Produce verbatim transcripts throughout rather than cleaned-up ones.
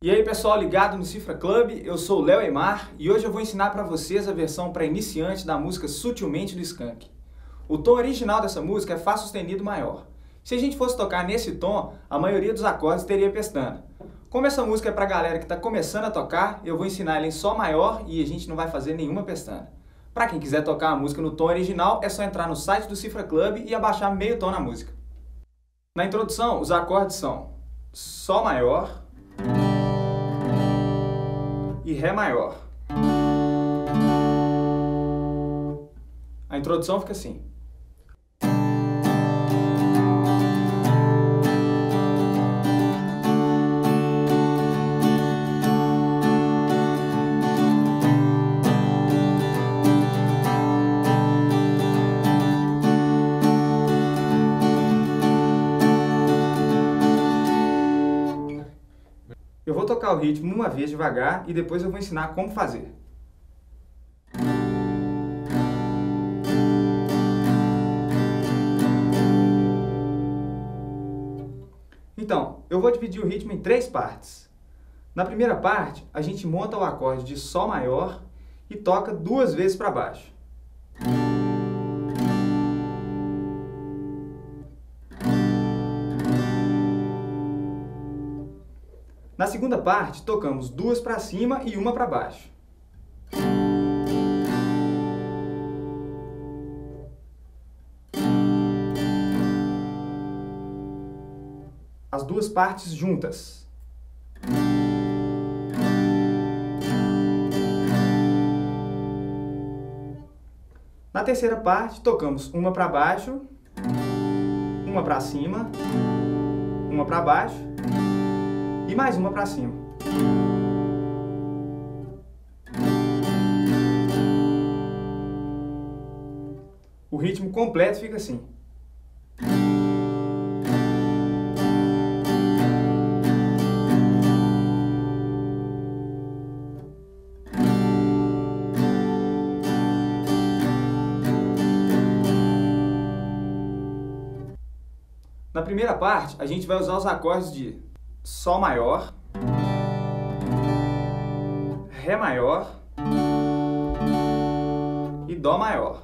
E aí pessoal ligado no Cifra Club, eu sou o Léo Aimar e hoje eu vou ensinar para vocês a versão para iniciante da música Sutilmente do Skank. O tom original dessa música é Fá sustenido maior. Se a gente fosse tocar nesse tom, a maioria dos acordes teria pestana. Como essa música é para a galera que está começando a tocar, eu vou ensinar ela em Sol maior e a gente não vai fazer nenhuma pestana. Para quem quiser tocar a música no tom original, é só entrar no site do Cifra Club e abaixar meio tom na música. Na introdução, os acordes são Sol maior e Ré maior. A introdução fica assim. Eu vou tocar o ritmo uma vez devagar e depois eu vou ensinar como fazer. Então, eu vou dividir o ritmo em três partes. Na primeira parte, a gente monta o acorde de Sol maior e toca duas vezes para baixo. Na segunda parte, tocamos duas para cima e uma para baixo. As duas partes juntas. Na terceira parte, tocamos uma para baixo, uma para cima, uma para baixo e mais uma para cima. O ritmo completo fica assim. Na primeira parte, a gente vai usar os acordes de Sol maior, Ré maior e Dó maior.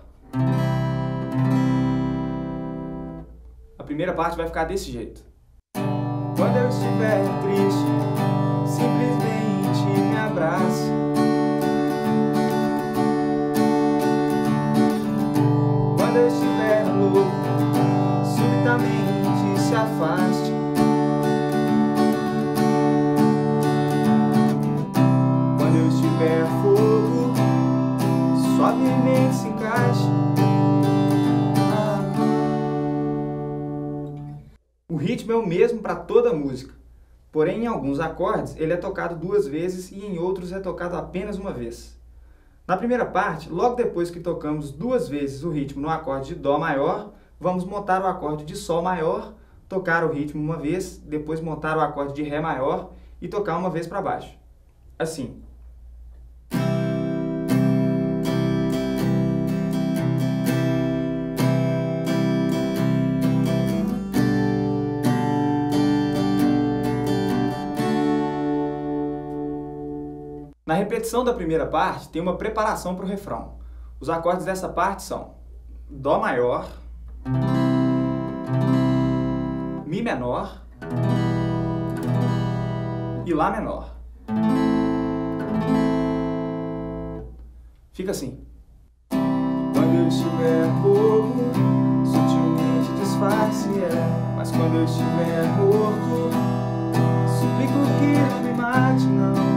A primeira parte vai ficar desse jeito. Quando eu estiver triste, simplesmente me abrace. Quando eu estiver louco, subitamente se afaste. Quando eu estiver fogo, suavemente se encaixe. O ritmo é o mesmo para toda a música, porém em alguns acordes ele é tocado duas vezes e em outros é tocado apenas uma vez. Na primeira parte, logo depois que tocamos duas vezes o ritmo no acorde de Dó maior, vamos montar o acorde de Sol maior, tocar o ritmo uma vez, depois montar o acorde de Ré maior e tocar uma vez para baixo. Assim. Na repetição da primeira parte, tem uma preparação para o refrão. Os acordes dessa parte são Dó maior, Mi menor e Lá menor. Fica assim. Quando eu estiver bobo, sutilmente disfarce é. Mas quando eu estiver morto, suplico que não me mate, não.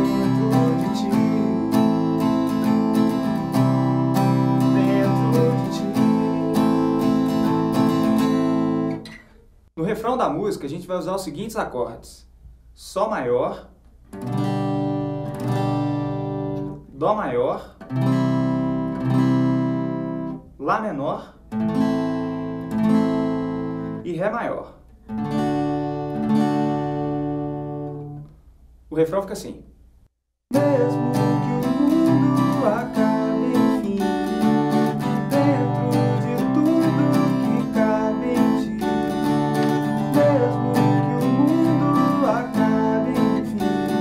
No refrão da música, a gente vai usar os seguintes acordes: Sol maior, Dó maior, Lá menor e Ré maior. O refrão fica assim. Mesmo que o mundo acabe, enfim, dentro de tudo que cabe em ti. Mesmo que o mundo acabe, enfim,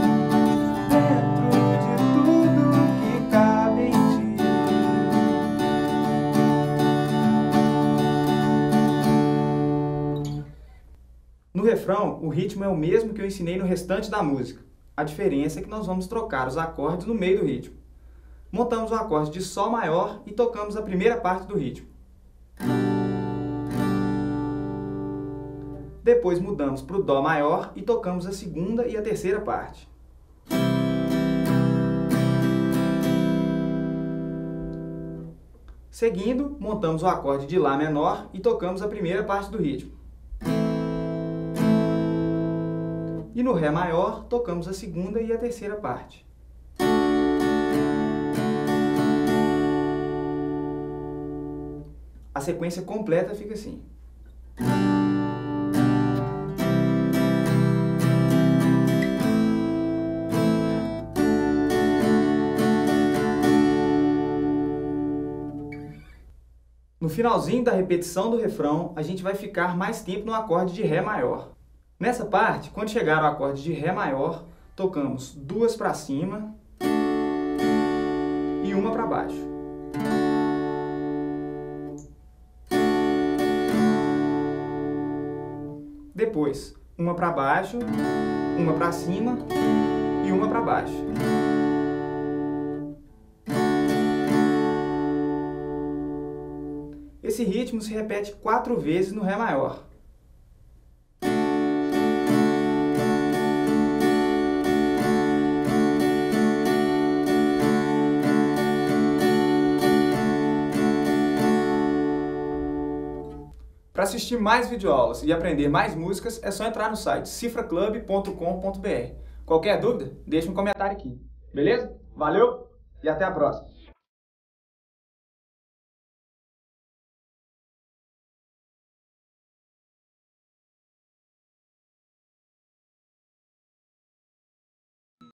refrão, o ritmo é o mesmo que eu ensinei no restante da música. A diferença é que nós vamos trocar os acordes no meio do ritmo. Montamos o acorde de Sol maior e tocamos a primeira parte do ritmo. Depois mudamos para o Dó maior e tocamos a segunda e a terceira parte. Seguindo, montamos o acorde de Lá menor e tocamos a primeira parte do ritmo. E no Ré maior, tocamos a segunda e a terceira parte. A sequência completa fica assim. No finalzinho da repetição do refrão, a gente vai ficar mais tempo no acorde de Ré maior. Nessa parte, quando chegar ao acorde de Ré maior, tocamos duas para cima e uma para baixo. Depois, uma para baixo, uma para cima e uma para baixo. Esse ritmo se repete quatro vezes no Ré maior. Para assistir mais videoaulas e aprender mais músicas, é só entrar no site cifra club ponto com ponto br. Qualquer dúvida, deixa um comentário aqui. Beleza? Valeu e até a próxima!